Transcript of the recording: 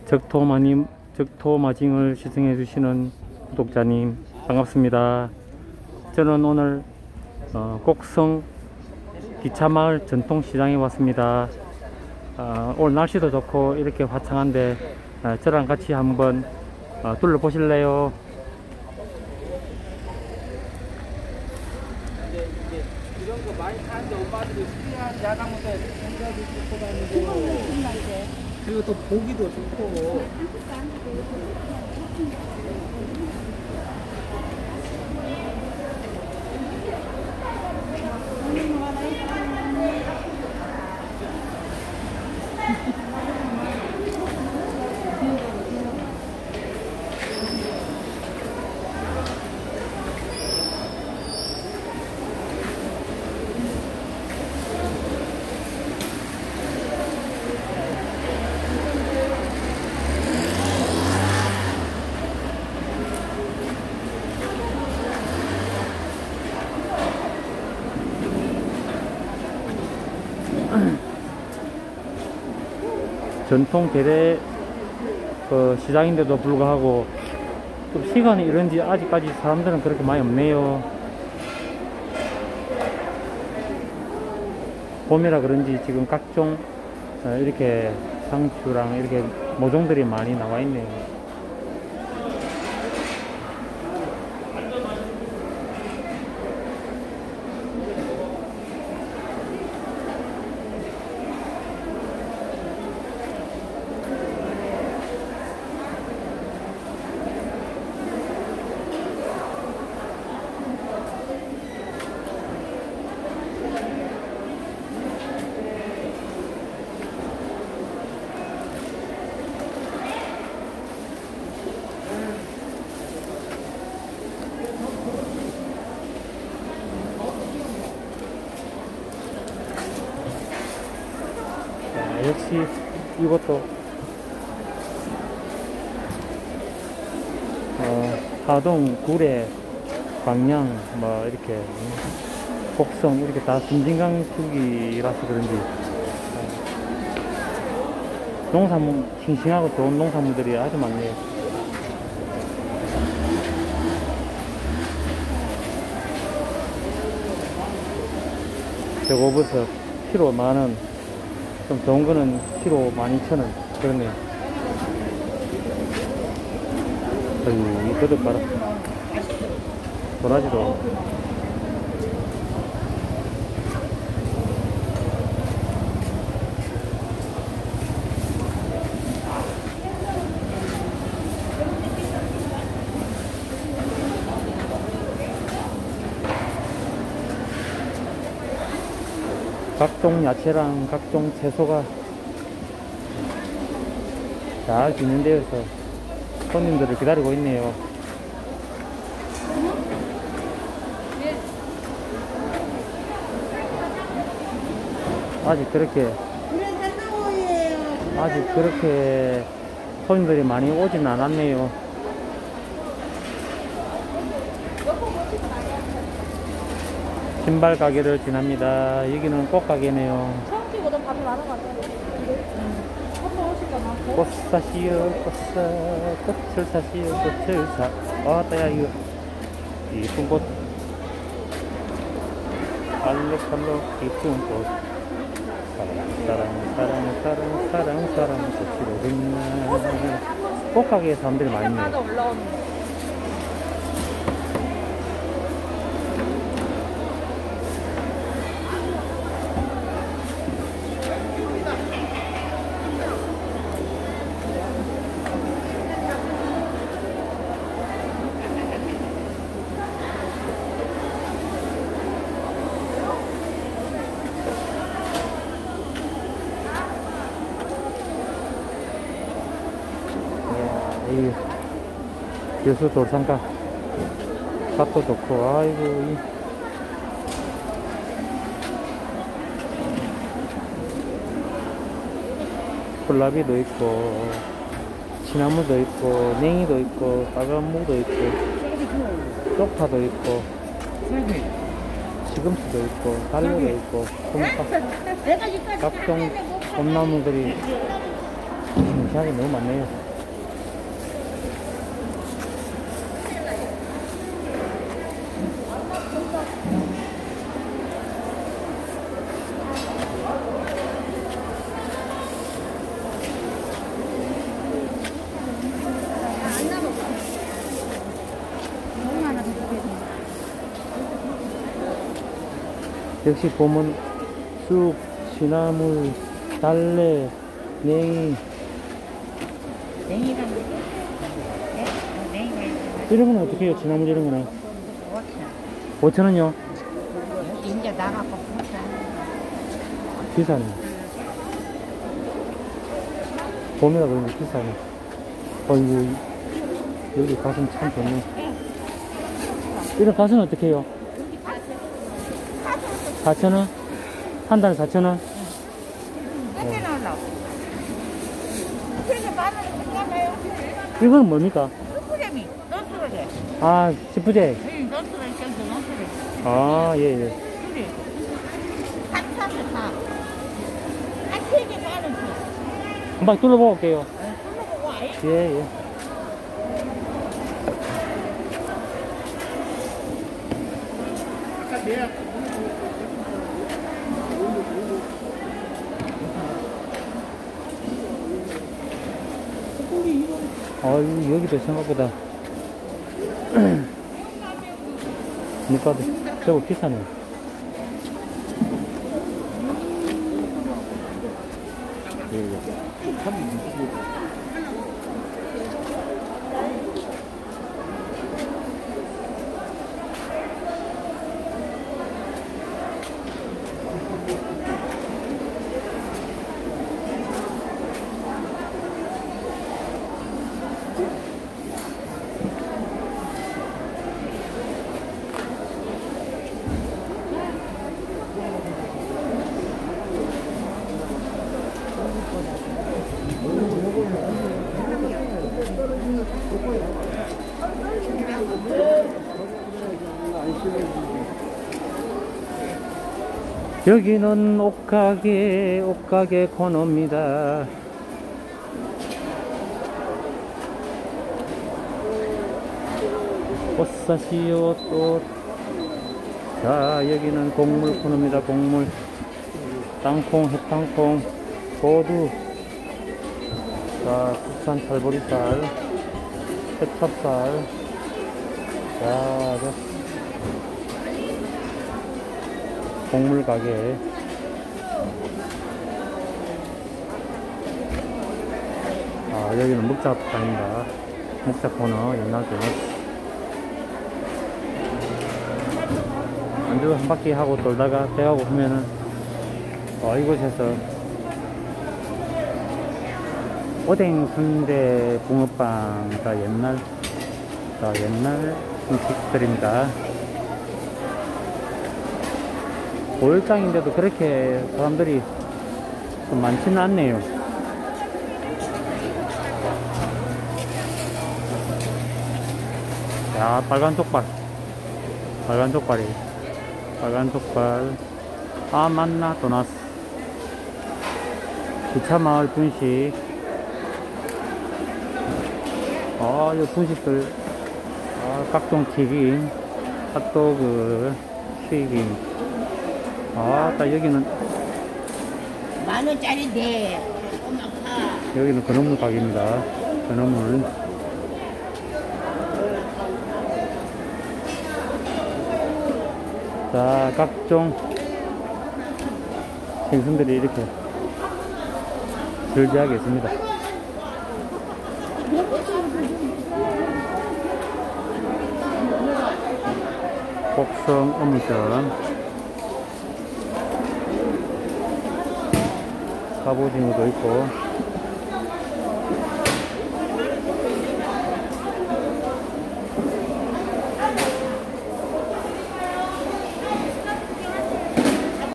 적토마징을 시청해 주시는 구독자님 반갑습니다. 저는 오늘 곡성 기차마을 전통시장에 왔습니다. 오늘 날씨도 좋고 이렇게 화창한데 저랑 같이 한번 둘러보실래요? 이런 거 많이 타는데 오빠들이 수리한 야간부터 생각이 좋고 다니고 그리고 또 보기도 좋고 전통 대대 시장인데도 불구하고 좀 시간이 이런지 아직까지 사람들은 그렇게 많이 없네요. 봄이라 그런지 지금 각종 이렇게 상추랑 이렇게 모종들이 많이 나와 있네요. 역시 이것도 하동, 구례, 광양 뭐 이렇게 곡성 이렇게 다 섬진강 줄기라서 그런지 농산물 싱싱하고 좋은 농산물들이 아주 많네요. 저거버섯 키로 10,000원, 좀 좋은 거는 키로 12,000원 그러네요. 아유, 이 버섯 봐라. 도라지도 각종 야채랑 각종 채소가 잘 진행되어서 손님들을 기다리고 있네요. 아직 그렇게 손님들이 많이 오진 않았네요. 신발 가게를 지납니다. 여기는 꽃 가게네요. 처음보다 밥이 많아가지고. 꽃 사시오, 꽃을 사시오, 꽃을 사. 따야 이거 이쁜 꽃. 알록달록 이쁜 꽃. 사랑 꽃이로구나. 꽃 가게에 사람들이 많이 있네요. 이 여수 돌산가 밭도 좋고, 아이고, 콜라비도 있고, 시나무도 있고, 냉이도 있고, 빨간 무도 있고, 쪽파도 있고, 시금치도 있고, 달래도 있고, 콩파, 각종 봄나무들이 계약이 너무 많네요. 역시 봄은 쑥, 시나물, 달래, 냉이 냉이랑 냉이가 있어. 이런 거는 어떻게 해요? 시나물 이런 거는 5,000원요? 이제 나가고 보자. 비싸네. 봄이라 그런지 비싸네. 어이구, 여기 가슴 참 좋네. 이런 가슴은 어떻게 해요? 4,000원? 한 달에 4,000원? 몇개 나오려고? 그래서 만원 끝나가요? 이거는 뭡니까? 수프레미, 너스레. 아, 지푸제. 응, 너스레, 저기 너스레. 아, 예, 예. 그래. 한 사서 다. 한 3개 만원 줘. 한번 둘러보고 올게요. 둘러보고 와. 예, 예. 아유, 여기도 생각보다 물가도 저거 비싸네. 여기는 옷가게 코너입니다. 옷 사시오, 또. 자, 여기는 곡물 코너입니다. 곡물. 땅콩, 햇땅콩, 고두. 자, 국산 살보리살, 새찹쌀. 자, 곡물 가게. 아, 여기는 묵자판입니다. 묵자 코너, 옛날에. 안주 한 바퀴 하고 돌다가 배하고 하면은, 이곳에서 오뎅, 순대, 붕어빵, 다 옛날 음식들입니다. 5일장인데도 그렇게 사람들이 좀 많지는 않네요. 야, 빨간 족발. 빨간 족발. 아, 맞나? 또 나왔어. 기차마을 분식. 이 분식들. 각종 튀김, 핫도그, 튀김. 딱 여기는 10,000원짜리인데. 여기는 건어물 가게입니다. 건어물. 자, 각종 생선들이 이렇게 절제하게 있습니다. 곡성 어묵전, 갑오징어도 있고.